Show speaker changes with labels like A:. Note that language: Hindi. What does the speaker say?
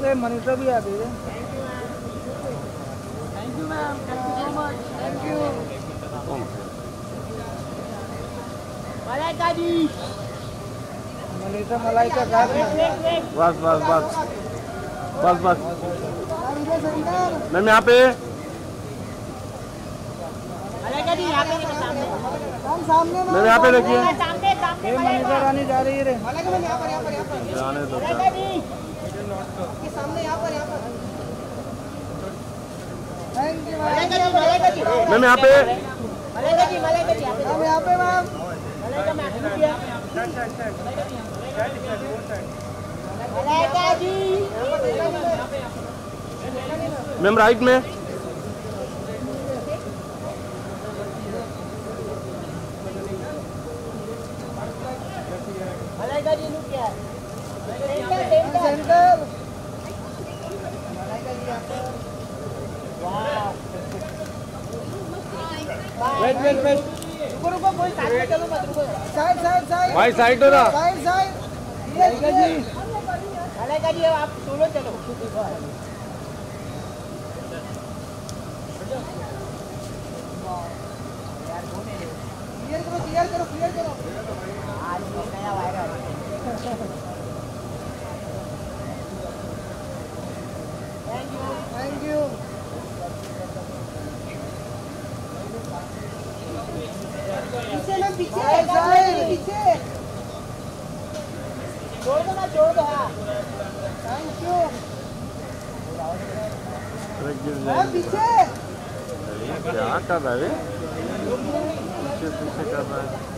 A: मनीषा भी आ गई है।
B: Thank you ma'am, thank you so much, thank you. Malaika ji,
A: Manisha Malaika खा रही है।
C: बस बस बस बस बस मैम यहाँ पे।
B: मलाइका जी यहाँ पे
A: सामने
C: मैम यहाँ पे देखिए।
A: मनीषा रानी जा रही है रे।
C: जाने दो। मैम यहाँ पे।
A: यहाँ पे मैम।
C: मैम राइट में।
A: सेंटर।
C: Wait wait wait.
A: रुको कोई साइड में चलो मत रुको। Side side side.
C: भाई साइड हो ना।
A: Side side.
B: मलाइका जी आप सोलो चलो।
A: क्लियर करो क्लियर करो।
B: आज नया वायरल।
A: Thank you. पीछे ना पीछे पीछे
B: छोड़ दो ना, छोड़ दो। हाँ
A: थैंक यू। पीछे
C: क्या कर रहा है? पीछे पीछे कर रहा है।